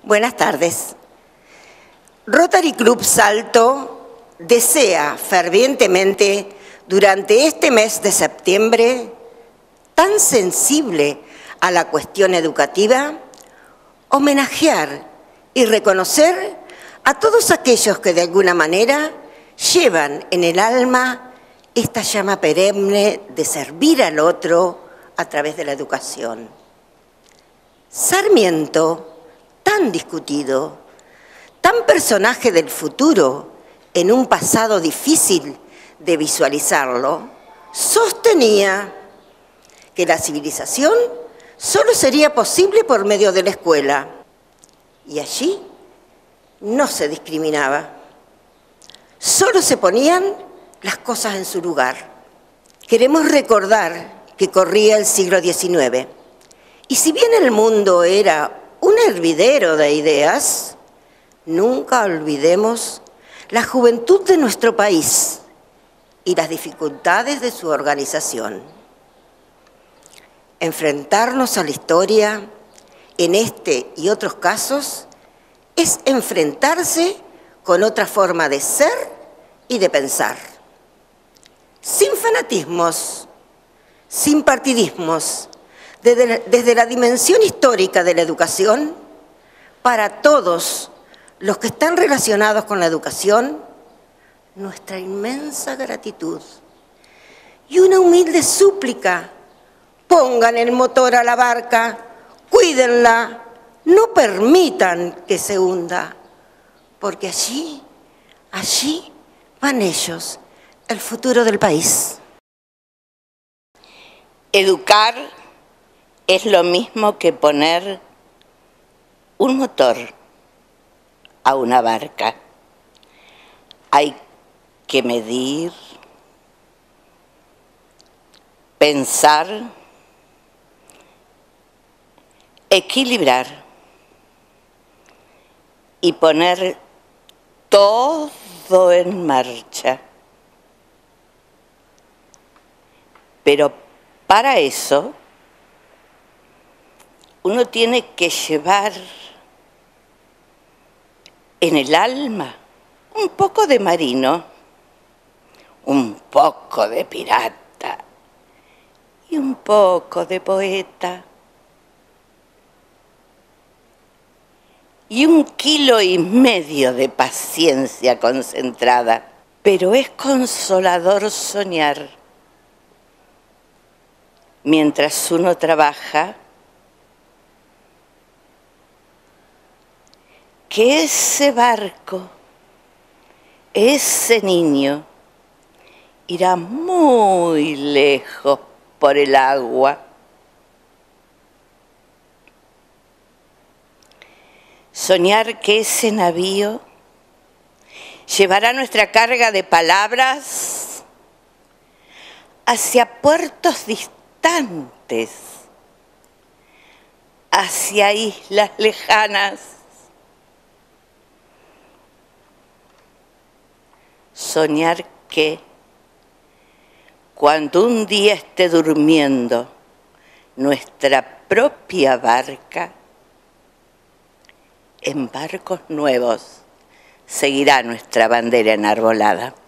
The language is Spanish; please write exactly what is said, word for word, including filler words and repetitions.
Buenas tardes. Rotary Club Salto desea fervientemente durante este mes de septiembre, tan sensible a la cuestión educativa, homenajear y reconocer a todos aquellos que de alguna manera llevan en el alma esta llama perenne de servir al otro a través de la educación. Sarmiento, tan discutido, tan personaje del futuro en un pasado difícil de visualizarlo, sostenía que la civilización solo sería posible por medio de la escuela. Y allí no se discriminaba, solo se ponían las cosas en su lugar. Queremos recordar que corría el siglo diecinueve, y si bien el mundo era un hervidero de ideas, nunca olvidemos la juventud de nuestro país y las dificultades de su organización. Enfrentarnos a la historia, en este y otros casos, es enfrentarse con otra forma de ser y de pensar. Sin fanatismos, sin partidismos, desde, desde la dimensión histórica de la educación, para todos los que están relacionados con la educación, nuestra inmensa gratitud y una humilde súplica: pongan el motor a la barca, cuídenla, no permitan que se hunda, porque allí, allí van ellos, el futuro del país. Educar es lo mismo que poner un motor a una barca. Hay que medir, pensar, equilibrar y poner todo en marcha. Pero para eso uno tiene que llevar en el alma un poco de marino, un poco de pirata y un poco de poeta. Y un kilo y medio de paciencia concentrada. Pero es consolador soñar, mientras uno trabaja, que ese barco, ese niño, irá muy lejos por el agua. Soñar que ese navío llevará nuestra carga de palabras hacia puertos distantes, hacia islas lejanas. Soñar que cuando un día esté durmiendo nuestra propia barca, en barcos nuevos seguirá nuestra bandera enarbolada.